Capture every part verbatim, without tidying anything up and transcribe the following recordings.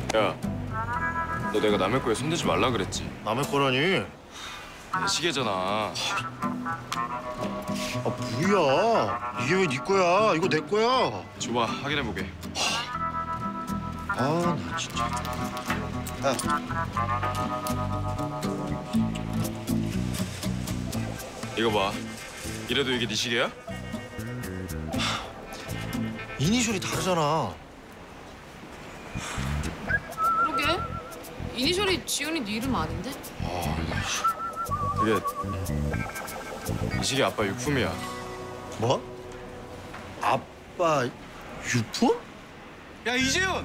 야, 너 내가 남의 거에 손대지 말라 그랬지? 남의 거라니? 내 시계잖아. 아 뭐야? 이게 왜 네 거야? 이거 내 거야. 줘봐, 확인해보게. 아 나 진짜. 야. 이거 봐. 이래도 이게 네 시계야? 이니셜이 다르잖아. 그러게. 이니셜이 지훈이 네 이름 아닌데? 아, 이게 이 시계 아빠 유품이야. 뭐? 아빠 유품? 야 이재훈!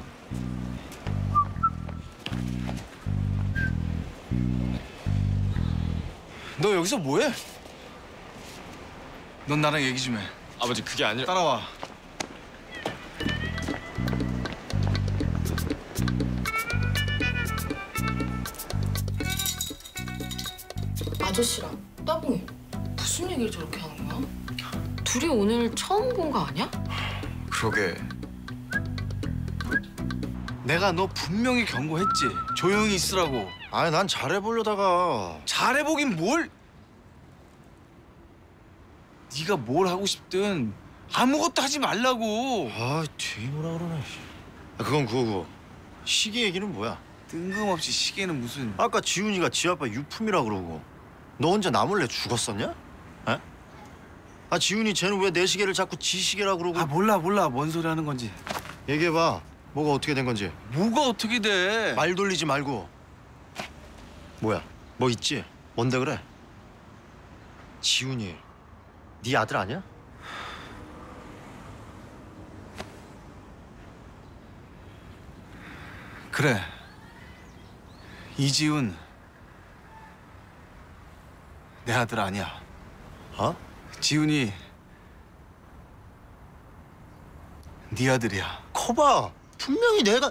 너 여기서 뭐해? 넌 나랑 얘기 좀 해. 아버지 그게 아니라. 따라와. 아저씨랑 따봉이 무슨 얘기를 저렇게 하는 거야? 둘이 오늘 처음 본 거 아니야? 그러게. 내가 너 분명히 경고했지. 조용히 있으라고. 아니 난 잘해보려다가. 잘해보긴 뭘? 네가 뭘 하고 싶든 아무것도 하지 말라고. 아 뒤에 뭐라 그러네. 아, 그건 그거고. 시계 얘기는 뭐야? 뜬금없이 시계는 무슨. 아까 지훈이가 지 아빠 유품이라 그러고. 너 혼자 나 몰래 죽었었냐? 에? 아 지훈이 쟤는 왜 내 시계를 자꾸 지 시계라 그러고. 아 몰라 몰라 뭔 소리 하는 건지. 얘기해봐. 뭐가 어떻게 된 건지. 뭐가 어떻게 돼? 말 돌리지 말고. 뭐야? 뭐 있지? 뭔데 그래? 지훈이 네 아들 아니야? 그래. 이지훈 내 아들 아니야. 어? 지훈이 네 아들이야. 커봐. 분명히 내가.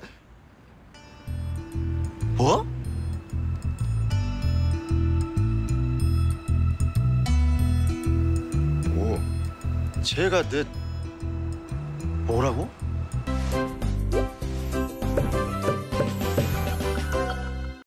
뭐? 오, 쟤가 내 뭐라고?